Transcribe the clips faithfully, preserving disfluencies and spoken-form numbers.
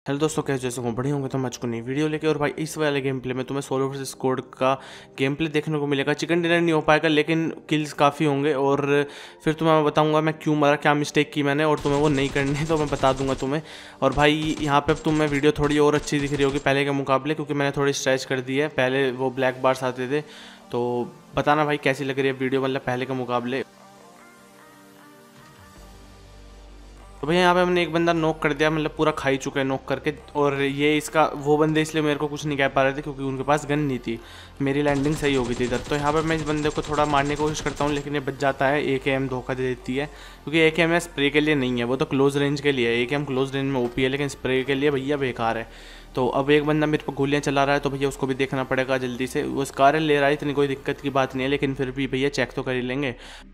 Hello दोस्तों, कैसे जैसे हो बढ़िया होंगे तो मैं चुका नई वीडियो लेके। और भाई इस वाले गेम प्ले में तुम्हें सोलो वर्सेस स्क्वाड का गेम प्ले देखने को मिलेगा। चिकन डिनर नहीं हो पाएगा लेकिन किल्स काफ़ी होंगे और फिर तुम्हें मैं बताऊंगा मैं क्यों मारा, क्या मिस्टेक की मैंने, और तुम्हें वो नहीं करनी तो मैं बता दूंगा तुम्हें। और भाई यहाँ पे अब तुम्हें वीडियो थोड़ी और अच्छी दिख रही होगी पहले के मुकाबले, क्योंकि मैंने थोड़ी स्ट्रेच कर दी है। पहले वो ब्लैक बार्स आते थे, तो बताना भाई कैसी लग रही है वीडियो, मतलब पहले के मुकाबले। तो भैया यहाँ पे हमने एक बंदा नॉक कर दिया, मतलब पूरा खा ही चुका है नॉक करके। और ये इसका वो बंदे इसलिए मेरे को कुछ नहीं कह पा रहे थे क्योंकि उनके पास गन नहीं थी, मेरी लैंडिंग सही हो गई थी इधर। तो यहाँ पे मैं इस बंदे को थोड़ा मारने की कोशिश करता हूँ लेकिन ये बच जाता है। ए के एम धोखा दे देती है क्योंकि ए के एम स्प्रे के लिए नहीं है, वो तो क्लोज रेंज के लिए है। A K M close range में ओपी है लेकिन स्प्रे के लिए भैया बेकार है। तो अब एक बंदा मेरे पर गोलियाँ चला रहा है तो भैया उसको भी देखना पड़ेगा जल्दी से। वो स्कार ले रहा है, इतनी कोई दिक्कत की बात नहीं है, लेकिन फिर भी भैया चेक तो कर ही लेंगे।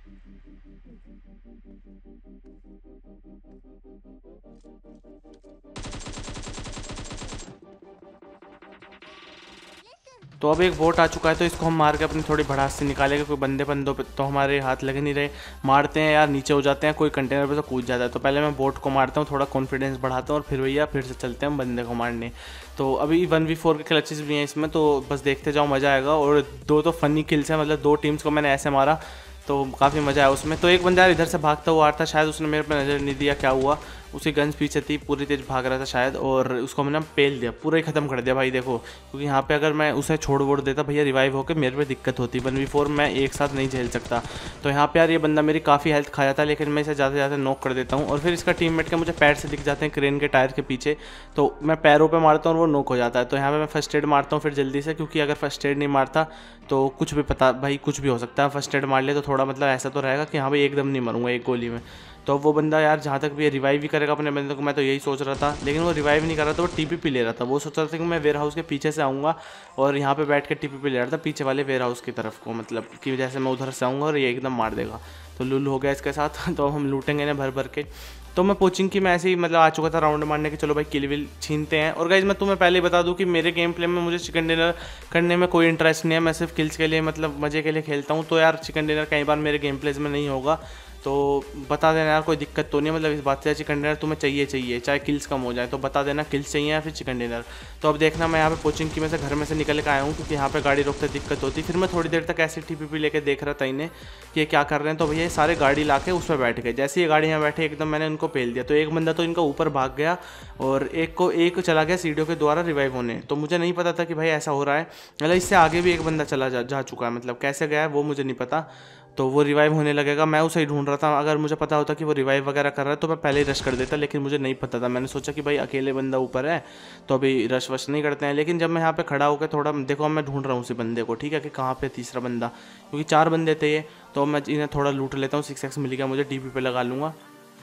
तो अब एक बोट आ चुका है तो इसको हम मार के अपनी थोड़ी भड़ास से निकालेंगे। कोई बंदे बंदों पे तो हमारे हाथ लगे नहीं रहे, मारते हैं यार, नीचे हो जाते हैं, कोई कंटेनर पे तो कूद जाता है। तो पहले मैं बोट को मारता हूँ, थोड़ा कॉन्फिडेंस बढ़ाता हूँ और फिर भैया फिर से चलते हैं बंदे को मारने। तो अभी वन वी फोर के क्लचेस भी हैं इसमें, तो बस देखते जाओ, मज़ा आएगा। और दो तो फनी किल्स हैं, मतलब दो टीम्स को मैंने ऐसे मारा तो काफ़ी मज़ा आया उसमें। तो एक बंदा यार इधर से भागता हुआ आ रहा था, शायद उसने मेरे पे नज़र नहीं दिया, क्या हुआ, उसकी गन्स पीछे थी, पूरी तेज भाग रहा था शायद, और उसको मैंने पेल दिया, पूरा ही ख़त्म कर दिया भाई देखो। क्योंकि यहाँ पे अगर मैं उसे छोड़ वोड़ देता भैया रिवाइव होकर मेरे पे दिक्कत होती, वन वी फोर मैं एक साथ नहीं झेल सकता। तो यहाँ पे यार ये बंदा मेरी काफ़ी हेल्थ खा जाता है लेकिन मैं इसे ज़्यादा से ज़्यादा नॉक कर देता हूँ। और फिर इसका टीममेट के मुझे पैर से दिख जाते हैं क्रेन के टायर के पीछे, तो मैं पैरों पर मारता हूँ और वो नॉक हो जाता है। तो यहाँ पर मैं फर्स्ट एड मारता हूँ फिर जल्दी से, क्योंकि अगर फर्स्ट एड नहीं मारता तो कुछ भी पता भाई कुछ भी हो सकता है। फर्स्ट एड मार ले तो थोड़ा मतलब ऐसा तो रहेगा कि हाँ भाई एकदम नहीं मरूंगा एक गोली में। तो वो बंदा यार जहाँ तक भी रिवाइव भी करेगा अपने बंदे को, मैं तो यही सोच रहा था, लेकिन वो रिवाइव नहीं कर रहा था, वो टीपीपी ले रहा था। वो सोच रहा था कि मैं वेयर हाउस के पीछे से आऊँगा और यहाँ पे बैठ के टीपीपी ले रहा था पीछे वाले वेयर हाउस की तरफ को, मतलब कि जैसे मैं उधर से आऊँगा और ये एकदम मार देगा। तो लुल हो गया इसके साथ तो हम लूटेंगे ना भर भर के। तो मैं पोचिंग की मैं ऐसे ही मतलब आ चुका था राउंड मारने के, चलो भाई किल विल छीनते हैं। और गाइज मैं तुम्हें पहले ही बता दूं कि मेरे गेम प्ले में मुझे चिकन डिनर करने में कोई इंटरेस्ट नहीं है, मैं सिर्फ किल्स के लिए मतलब मज़े के लिए खेलता हूं। तो यार चिकन डिनर कई बार मेरे गेम प्लेज में नहीं होगा तो बता देना यार, कोई दिक्कत तो नहीं है, मतलब इस बात से चिकन डिनर तुम्हें चाहिए चाहिए चाहे किल्स कम हो जाए तो बता देना किल्स चाहिए या फिर चिकन डिनर। तो अब देखना मैं यहाँ पे कोचिंग की में से घर में से निकल के आया हूँ क्योंकि यहाँ पे गाड़ी रोकते दिक्कत होती। फिर मैं थोड़ी देर तक ऐसे टीपीपी लेके देख रहा था इन्हें कि ये क्या कर रहे हैं। तो भैया ये सारे गाड़ी ला के उस पर बैठ गए, जैसे ये गाड़ी यहाँ बैठे एकदम मैंने उनको पेल दिया। तो एक बंदा तो इनका ऊपर भाग गया और एक को एक चला गया सीढ़ियों के द्वारा रिवाइव होने। तो मुझे नहीं पता था कि भाई ऐसा हो रहा है, मतलब इससे आगे भी एक बंदा चला जा, जा चुका है, मतलब कैसे गया है वो मुझे नहीं पता। तो वो रिवाइव होने लगेगा, मैं उसे ही ढूंढ रहा था। अगर मुझे पता होता कि वो रिवाइव वगैरह कर रहा है तो मैं पहले ही रश कर देता, लेकिन मुझे नहीं पता था। मैंने सोचा कि भाई अकेले बंदा ऊपर है तो अभी रश वश नहीं करते हैं। लेकिन जब मैं यहाँ पे खड़ा होकर थोड़ा देखो, मैं ढूंढ रहा हूँ उसी बंदे को, ठीक है, कि कहाँ पे तीसरा बंदा, क्योंकि चार बंदे थे ये। तो मैं इन्हें थोड़ा लूट लेता हूँ, सिक्स एक्स मिल गया मुझे, डी पी पे लगा लूँगा।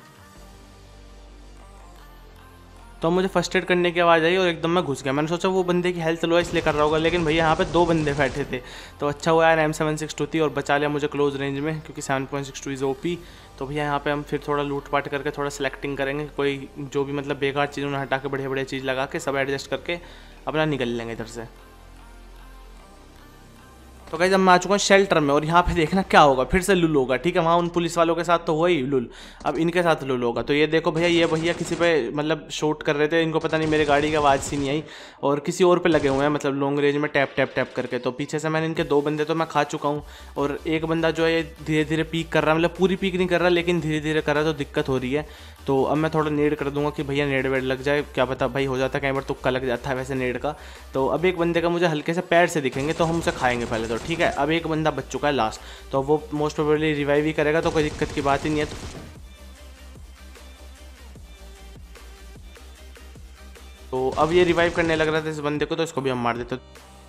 तो मुझे फर्स्ट एड करने की आवाज़ आई और एकदम मैं घुस गया। मैंने सोचा वो बंदे की हेल्थ लो है इसलिए कर रहा होगा, लेकिन भैया यहाँ पे दो बंदे बैठे थे। तो अच्छा हुआ यार एम सेवन सिक्स टू थी और बचा लिया मुझे क्लोज रेंज में, क्योंकि seven point six two is O P. तो भैया यहाँ पे हम फिर थोड़ा लूट पाट करके थोड़ा सेलेक्टिंग करेंगे, कोई जो भी मतलब बेकार चीज़ उन्हें हटा के बढ़िया बढ़िया चीज़ लगा के सब एडजस्ट करके अपना निकल लेंगे इधर से। तो गाइस अब मैं आ चुका हूँ शेल्टर में और यहाँ पे देखना क्या होगा, फिर से लुल होगा, ठीक है। वहाँ उन पुलिस वालों के साथ तो हुआ ही लुल, अब इनके साथ लुल होगा। तो ये देखो भैया, ये भैया किसी पे मतलब शूट कर रहे थे, इनको पता नहीं मेरी गाड़ी की आवाज़ सी नहीं आई और किसी और पे लगे हुए हैं, मतलब लॉन्ग रेंज में टैप टैप टैप करके। तो पीछे से मैंने इनके दो बंदे तो मैं खा चुका हूँ और एक बंदा जो है ये धीरे धीरे पीक कर रहा है, मतलब पूरी पीक नहीं कर रहा लेकिन धीरे धीरे कर रहा है, तो दिक्कत हो रही है। तो अब मैं थोड़ा नेड कर दूंगा कि भैया नेड वेड लग जाए, क्या पता भाई हो जाता है कई बार तुक्का लग जाता है वैसे नेड का। तो अब एक बंदे का मुझे हल्के से पैर से दिखेंगे तो हम उसे खाएंगे पहले तो, ठीक है। अब एक बंदा बच चुका है लास्ट, तो वो मोस्ट प्रोबेबली रिवाइव ही करेगा, तो कोई दिक्कत की बात ही नहीं है। तो अब ये रिवाइव करने लग रहा था इस बंदे को, तो इसको भी हम मार देते।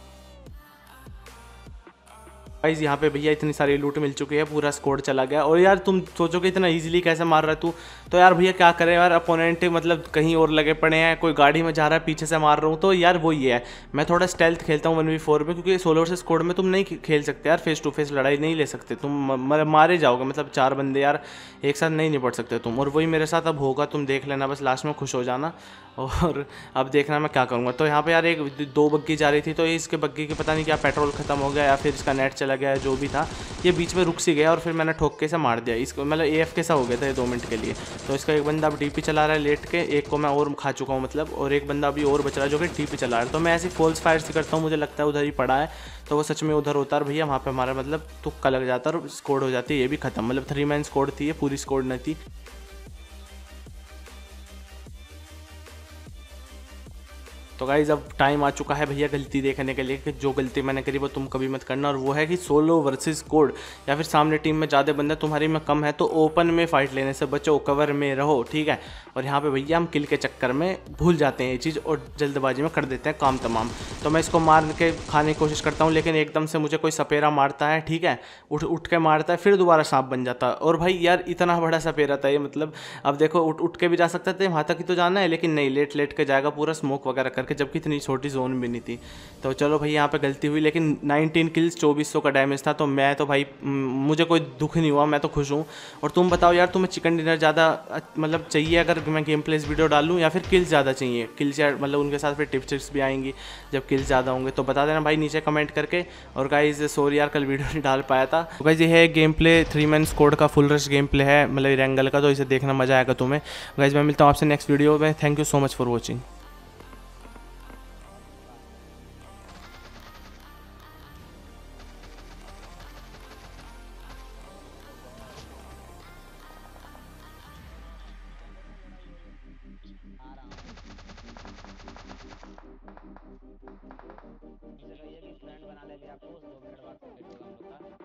गाइस यहाँ पे भैया इतनी सारी लूट मिल चुकी है, पूरा स्कोर चला गया। और यार तुम सोचो कि इतना इजीली कैसे मार रहा है तू, तो यार भैया क्या करे यार, अपोनेंट मतलब कहीं और लगे पड़े हैं, कोई गाड़ी में जा रहा है पीछे से मार रहा हूँ। तो यार वो ये है, मैं थोड़ा स्टेल्थ खेलता हूँ वन वी फोर में, क्योंकि सोलो वर्सेस स्क्वाड में तुम नहीं खेल सकते यार, फेस टू फेस लड़ाई नहीं ले सकते तुम, मारे जाओगे, मतलब चार बंदे यार एक साथ नहीं निपट सकते तुम। और वही मेरे साथ अब होगा, तुम देख लेना, बस लास्ट में खुश हो जाना। और अब देखना मैं क्या करूँगा। तो यहाँ पे यार एक दो बग्गी जा रही थी, तो इसके बग्गी के पता नहीं क्या पेट्रोल ख़त्म हो गया या फिर इसका नेट चला गया, जो भी था ये बीच में रुक सी गया और फिर मैंने ठोक के से मार दिया इसको। मतलब ए एफ कैसा हो गया था ये दो मिनट के लिए। तो इसका एक बंदा अब डी पी चला रहा है लेट के, एक को मैं और खा चुका हूँ मतलब, और एक बंदा अभी और बच रहा है जो कि टी पी चला रहा है। तो मैं ऐसी फॉल्स फायर से करता हूँ, मुझे लगता है उधर ही पड़ा है, तो वो सच में उधर होता है भैया, वहाँ पे हमारा मतलब तुक्का लग जाता है और स्कोर हो जाती है, ये भी खत्म। मतलब थ्री मैन स्कोर थी ये, पूरी स्कोर नहीं थी। तो गाइज अब टाइम आ चुका है भैया गलती देखने के लिए कि जो गलती मैंने करी वो तुम कभी मत करना, और वो है कि सोलो वर्सेस स्क्वाड, या फिर सामने टीम में ज़्यादा बंदे तुम्हारी में कम है तो ओपन में फाइट लेने से बचो, कवर में रहो, ठीक है। और यहाँ पे भैया हम किल के चक्कर में भूल जाते हैं ये चीज़ और जल्दबाजी में कर देते हैं काम तमाम। तो मैं इसको मार के खाने की कोशिश करता हूँ, लेकिन एकदम से मुझे कोई सपेरा मारता है, ठीक है, उठ उठ के मारता है, फिर दोबारा सांप बन जाता है। और भाई यार इतना बड़ा सपेरा था ये, मतलब अब देखो उठ उठ के भी जा सकते थे, वहाँ तक ही तो जाना है, लेकिन नहीं, लेट लेट के जाएगा पूरा स्मोक वगैरह करके, जबकि इतनी छोटी जोन भी नहीं थी। तो चलो भाई यहाँ पे गलती हुई, लेकिन नाइनटीन किल्स चौबीस सौ का डैमेज था, तो मैं तो भाई मुझे कोई दुख नहीं हुआ, मैं तो खुश हूँ। और तुम बताओ यार, तुम्हें चिकन डिनर ज़्यादा मतलब चाहिए अगर मैं गेम प्लेस वीडियो डालूँ, या फिर किल्स ज़्यादा चाहिए? किल्स या मतलब उनके साथ फिर टिप्स टिप्स भी आएंगी जब किल्स ज़्यादा होंगे, तो बता देना भाई नीचे कमेंट करके। और गाइज सॉरी यार कल वीडियो नहीं डाल पाया था। तो गाइज ये है game play, three man squad का फुल रश गेम प्ले है, मतलब रेंगल का, तो इसे देखना मजा आएगा तुम्हें। गाइज मैं मिलता हूँ आपसे नेक्स्ट वीडियो में, thank you so much for watching. इसे कहिए कि फ्रेंड बना ले लिया आपको, दो मिनट बाद कंप्लीट होगा हम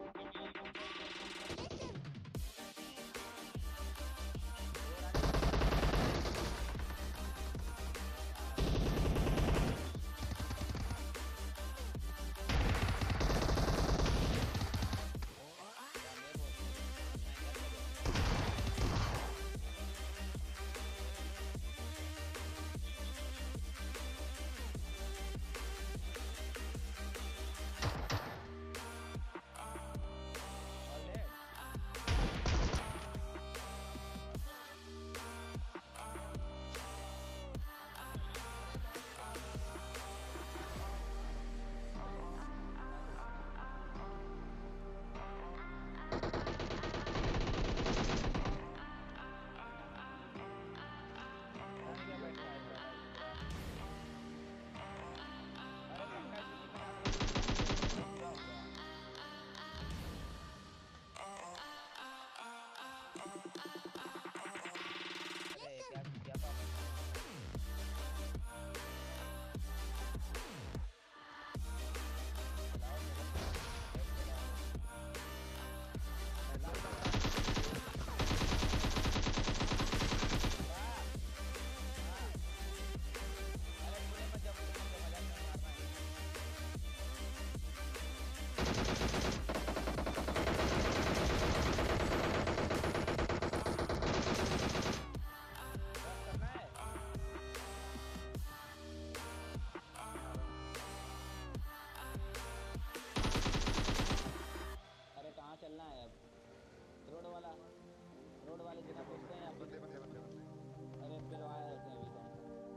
चलना है अब, रोड वाला, रोड वाले जगह पहुंचते हैं या फिर अरे फिर वहाँ रहते हैं अभी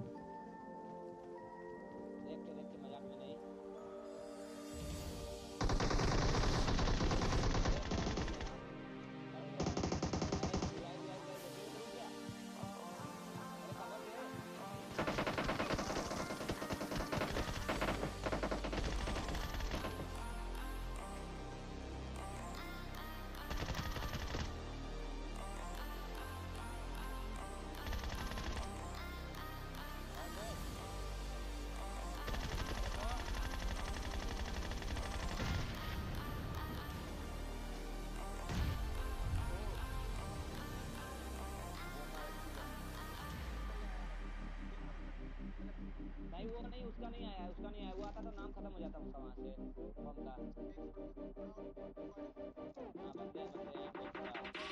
तो देख के देख के मजाक में नहीं। नहीं वो नहीं, उसका नहीं आया, उसका नहीं आया, वो आता तो नाम खत्म हो जाता उसका वहाँ से बम का। हाँ बंदे बंदे यहाँ पे